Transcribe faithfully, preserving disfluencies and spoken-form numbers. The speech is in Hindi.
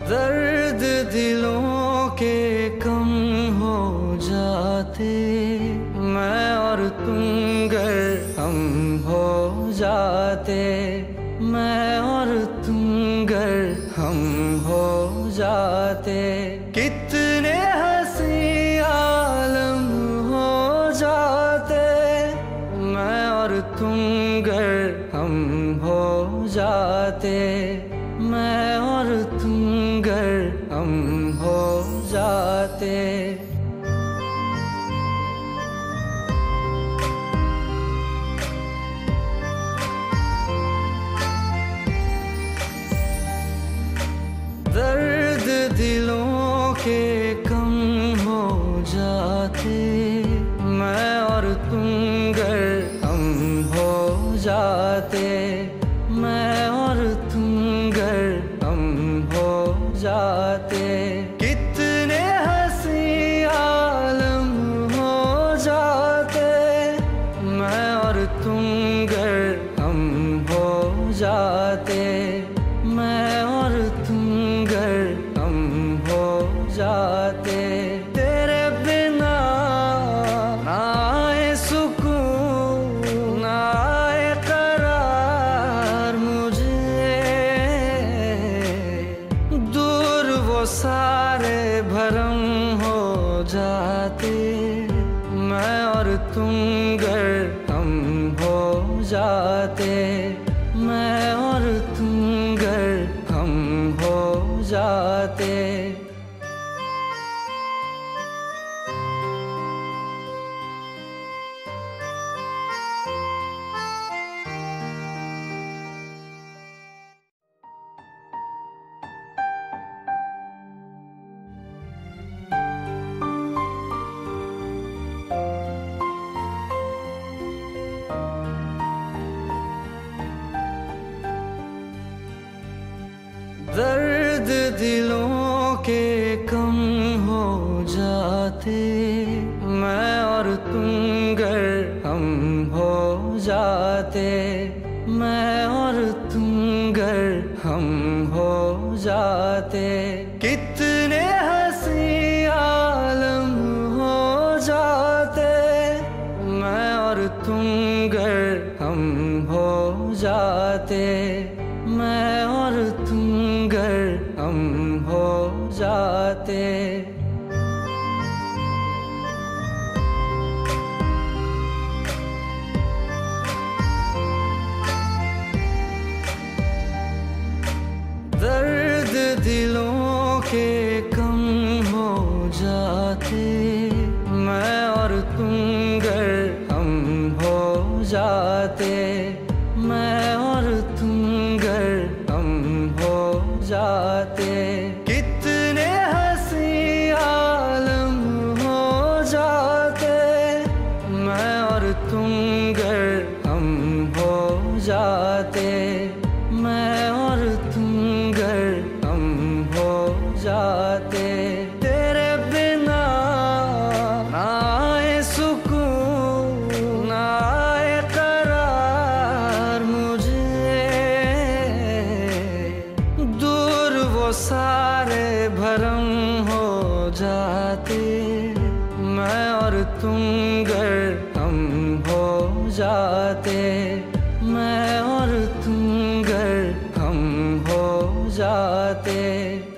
दर्द दिलों के कम हो जाते, मैं और तुम गर हम हो जाते, मैं और तुम गर हम हो जाते। कितने हंसी आलम हो जाते, मैं और तुम गर हम हो जाते, मैं और तुम गर हम हो जाते। दर्द दिलों के कम हो जाते, मैं और तुम गर हम हो जाते, मैं और तुम गर हम हो जाते। कितने हंसी आलम हो जाते, मैं और तुम गर हम हो जाते, मैं और तुम गर हम हो जाते। तेरे बिना ना आए सुकून, ना आए करार मुझे, दूर वो सारे भरम हो जाते, मैं और तुम गर हम हो जाते, मैं और तुम गर हम हो जाते। दर्द दिलों के कम हो जाते, मैं और तुम गर हम हो जाते, मैं और तुम गर हम हो जाते। कितने हंसी आलम हो जाते, मैं और तुम गर हम हो जाते, मैं और तुम गर हम हो जाते। दर्द दिलों के कम हो जाते, मैं और तुम गर हम हो जाते, मैं और तुम गर हम हो जाते। कितने हंसी आलम हो जाते, मैं और तुम गर हम हो जाते, मैं और तुम गर हम हो जाते। तेरे बिना ना आए सुकून, ना आए करार मुझे, दूर वो सारे भरम हो जाते, मैं और तुम गर हम हो जाते, मैं और तुम गर हम हो जाते।